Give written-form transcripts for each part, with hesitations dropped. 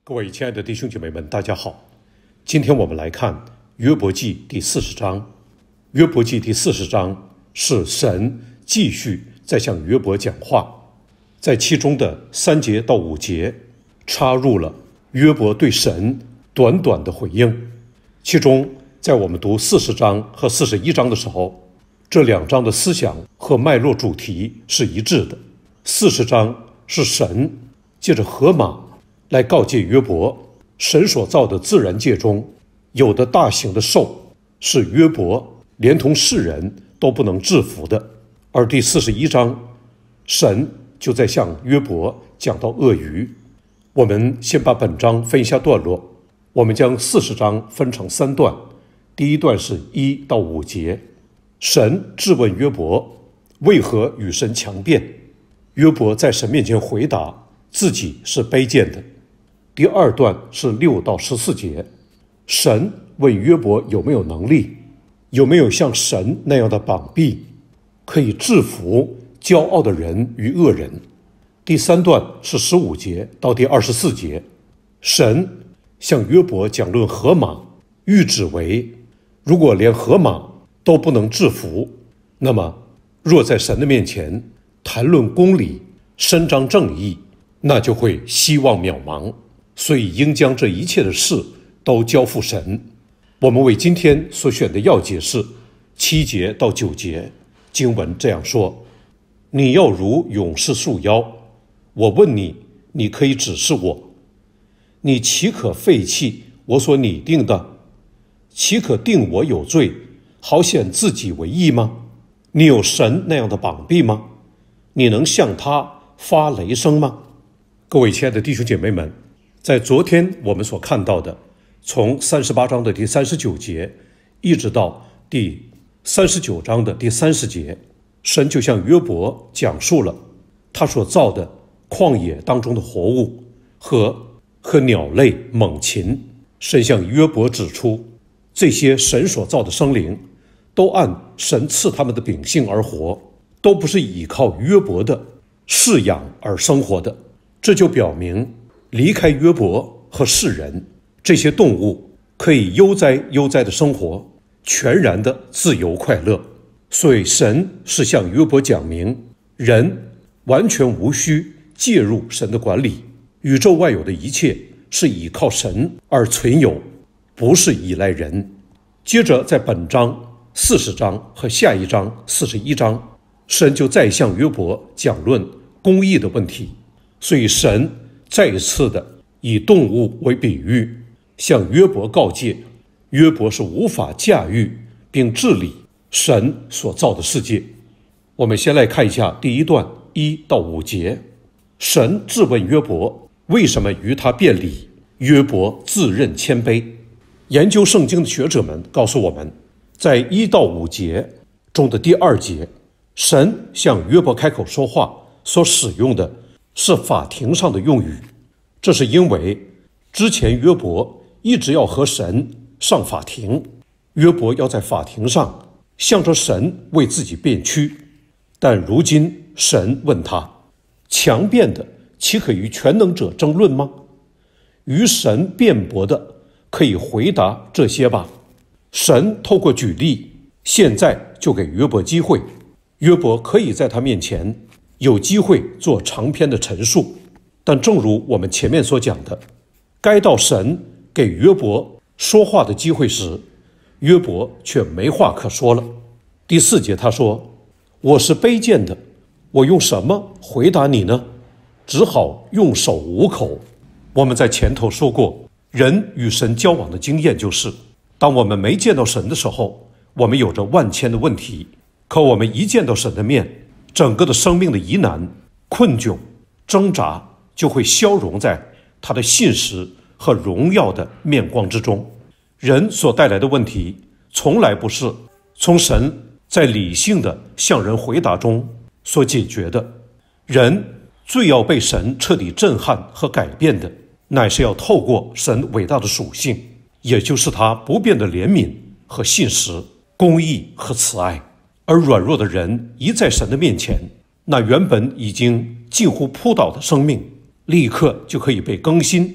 各位亲爱的弟兄姐妹们，大家好。今天我们来看约伯记第40章。约伯记第40章是神继续在向约伯讲话，在其中的3节到5节插入了约伯对神短短的回应。其中在我们读40章和41章的时候，这2章的思想和脉络主题是一致的。40章是神借着河马来告诫约伯，神所造的自然界中有的大型的兽是约伯连同世人都不能制服的。而第41章神就在向约伯讲到鳄鱼。我们先把本章分一下段落，我们将40章分成3段。第一段是1到5节，神质问约伯为何与神强辩，约伯在神面前回答自己是卑贱的。第二段是6到14节，神问约伯有没有能力，有没有像神那样的膀臂，可以制服骄傲的人与恶人。第3段是15节到第24节，神向约伯讲论河马，喻指为如果连河马都不能制服，那么若在神的面前谈论公理，伸张正义，那就会希望渺茫，所以应将这一切的事都交付神。我们为今天所选的要节是7节到9节，经文这样说：你要如勇士束腰，我问你，你可以指示我，你岂可废弃我所拟定的？岂可定我有罪，好显自己为义吗？你有神那样的膀臂吗？你能向他发雷声吗？各位亲爱的弟兄姐妹们，在昨天我们所看到的，从38章的第39节一直到第39章的第30节，神就向约伯讲述了他所造的旷野当中的活物和鸟类猛禽。神向约伯指出，这些神所造的生灵都按神赐他们的秉性而活，都不是依靠约伯的饲养而生活的。这就表明离开约伯和世人，这些动物可以悠哉悠哉的生活，全然的自由快乐。所以神是向约伯讲明，人完全无需介入神的管理，宇宙外有的一切是依靠神而存有，不是依赖人。接着在本章40章和下一章41章，神就再向约伯讲论公义的问题。所以神再一次的以动物为比喻，向约伯告诫，约伯是无法驾驭并治理神所造的世界。我们先来看一下第一段1到5节，神质问约伯为什么与他辩理，约伯自认谦卑。研究圣经的学者们告诉我们，在1到5节中的第2节，神向约伯开口说话所使用的是法庭上的用语，这是因为之前约伯一直要和神上法庭，约伯要在法庭上向着神为自己辩屈。但如今神问他，强辩的岂可与全能者争论吗？与神辩驳的可以回答这些吧。神透过举例，现在就给约伯机会，约伯可以在他面前有机会做长篇的陈述。但正如我们前面所讲的，该到神给约伯说话的机会时，约伯却没话可说了。第4节他说，我是卑贱的，我用什么回答你呢？只好用手捂口。我们在前头说过，人与神交往的经验就是，当我们没见到神的时候，我们有着万千的问题，可我们一见到神的面，整个的生命的疑难、困窘、挣扎就会消融在他的信实和荣耀的面光之中。人所带来的问题从来不是从神在理性的向人回答中所解决的，人最要被神彻底震撼和改变的，乃是要透过神伟大的属性，也就是他不变的怜悯和信实、公义和慈爱。而软弱的人一在神的面前，那原本已经近乎扑倒的生命立刻就可以被更新，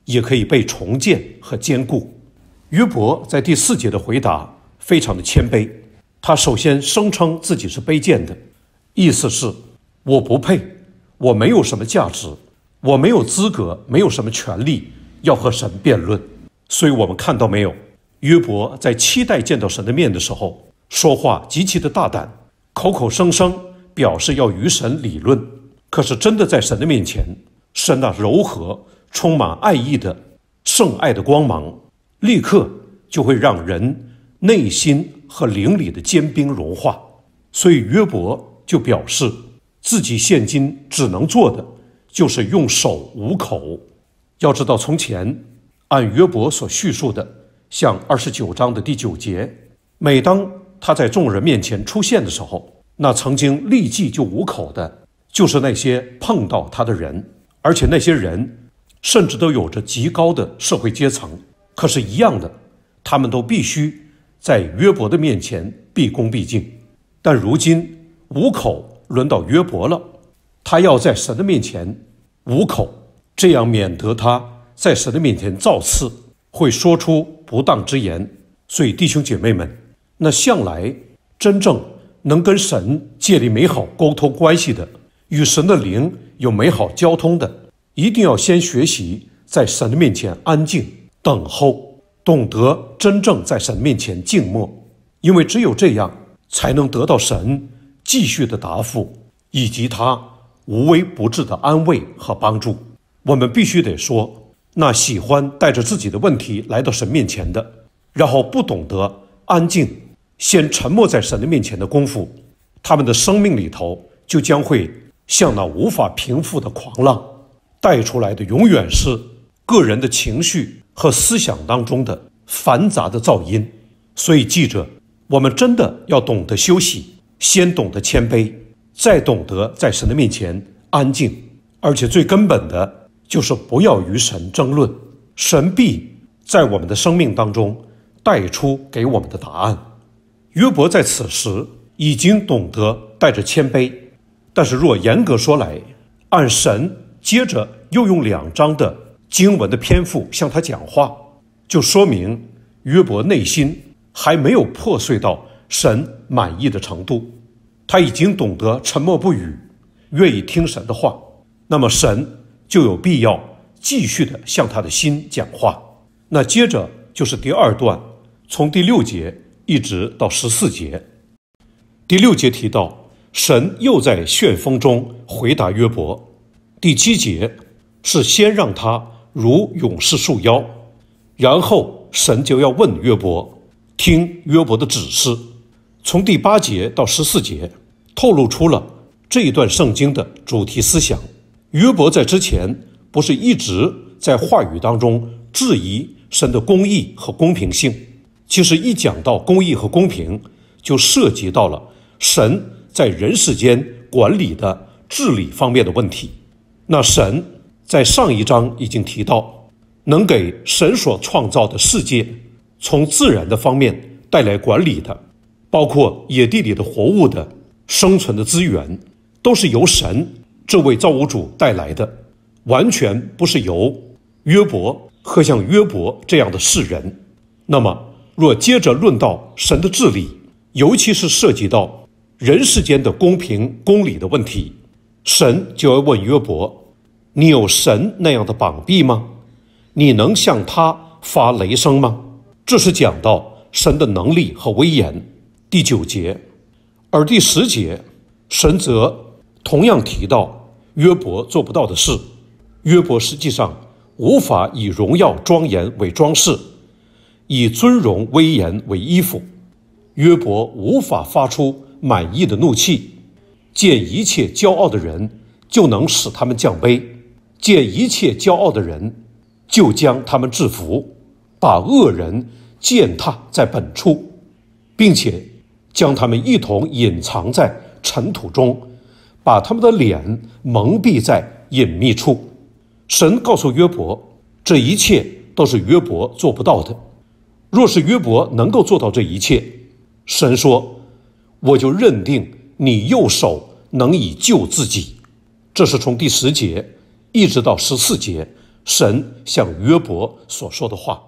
也可以被重建和坚固。约伯在第4节的回答非常的谦卑，他首先声称自己是卑贱的，意思是我不配，我没有什么价值，我没有资格，没有什么权利要和神辩论。所以我们看到没有，约伯在期待见到神的面的时候，说话极其的大胆，口口声声表示要与神理论，可是真的在神的面前，神那柔和充满爱意的圣爱的光芒，立刻就会让人内心和灵里的坚冰融化。所以约伯就表示自己现今只能做的就是用手捂口。要知道从前按约伯所叙述的，像29章的第9节，每当他在众人面前出现的时候，那曾经立即就捂口的就是那些碰到他的人，而且那些人甚至都有着极高的社会阶层，可是一样的，他们都必须在约伯的面前毕恭毕敬。但如今捂口轮到约伯了，他要在神的面前捂口，这样免得他在神的面前造次，会说出不当之言。所以弟兄姐妹们，那向来真正能跟神建立美好沟通关系的，与神的灵有美好交通的，一定要先学习在神的面前安静等候，懂得真正在神面前静默，因为只有这样才能得到神继续的答复，以及他无微不至的安慰和帮助。我们必须得说，那喜欢带着自己的问题来到神面前的，然后不懂得安静先沉默在神的面前的功夫，他们的生命里头就将会像那无法平复的狂浪，带出来的永远是个人的情绪和思想当中的繁杂的噪音。所以记着，我们真的要懂得休息，先懂得谦卑，再懂得在神的面前安静，而且最根本的就是不要与神争论，神必在我们的生命当中带出给我们的答案。约伯在此时已经懂得带着谦卑，但是若严格说来，按神接着又用2章的经文的篇幅向他讲话，就说明约伯内心还没有破碎到神满意的程度，他已经懂得沉默不语，愿意听神的话，那么神就有必要继续的向他的心讲话。那接着就是第2段，从第6节一直到14节。第6节提到神又在旋风中回答约伯。第7节是先让他如勇士束腰，然后神就要问约伯，听约伯的指示。从第8节到14节透露出了这一段圣经的主题思想。约伯在之前不是一直在话语当中质疑神的公义和公平性，其实一讲到公义和公平，就涉及到了神在人世间管理的治理方面的问题。那神在上一章已经提到，能给神所创造的世界从自然的方面带来管理的，包括野地里的活物的生存的资源，都是由神这位造物主带来的，完全不是由约伯和像约伯这样的世人。那么若接着论到神的治理，尤其是涉及到人世间的公平公理的问题，神就要问约伯，你有神那样的膀臂吗？你能向他发雷声吗？这是讲到神的能力和威严。第9节，而第10节神则同样提到约伯做不到的事。约伯实际上无法以荣耀庄严为装饰，以尊荣威严为衣服。约伯无法发出满意的怒气，见一切骄傲的人就能使他们降卑，见一切骄傲的人就将他们制服，把恶人践踏在本处，并且将他们一同隐藏在尘土中，把他们的脸蒙蔽在隐秘处。神告诉约伯，这一切都是约伯做不到的。若是约伯能够做到这一切，神说，我就认定你右手能以救自己。这是从第10节一直到14节神向约伯所说的话。